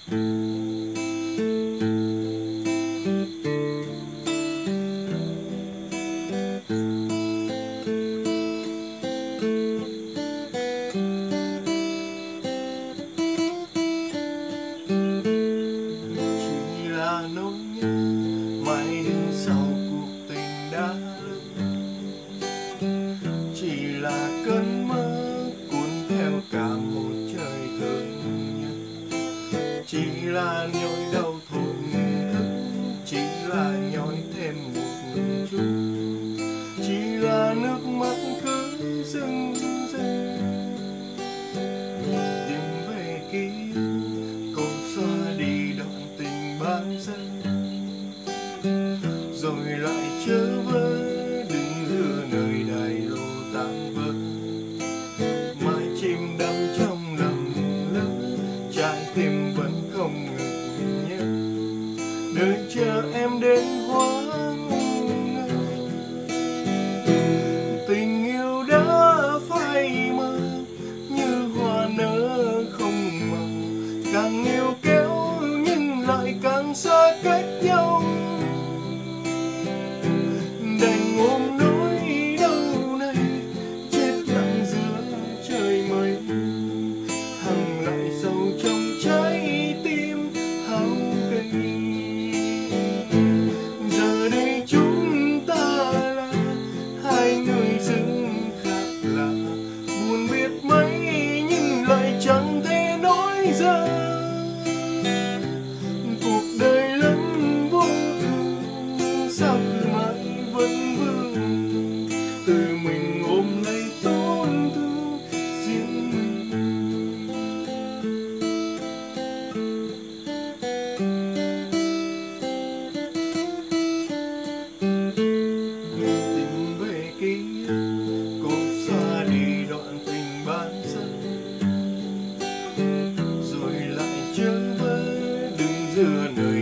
nỗi nhớ mãi đến sau cuộc tình đã chỉ là cơn mơ cuốn theo cả một trời thương nhớ, chỉ là nỗi đau thổn thức, chỉ là nhói thêm một chút, chỉ là nước mắt cứ rưng rưng tìm về ký ức, cô xóa đi đoạn tình ban dân rồi lại trở về đứng giữa nơi đài lộ tan vỡ, mãi chìm đắm trong lầm lỡ, trái tim vẫn không ngừng nhớ đợi chờ em đến hoang ngơ. Tình yêu đã phai mờ như hoa nở không màu, càng yêu kéo nhưng lại càng xa cách nhau, đành ôm nỗi đau này chết lặng giữa trời mây, hằn lại sâu trong trái tim hao gầy. Giờ đây chúng ta là hai người dưng khác lạ, buồn biết mấy nhưng lại chẳng thể nói ra. Cuộc đời lắm vô thường, sao cứ mãi vẫn vương tự mình ôm lấy tổn thương riêng mình. Tìm về ký ức, cô xóa đi đoạn tình ban dân rồi lại trở về đứng giữa nơi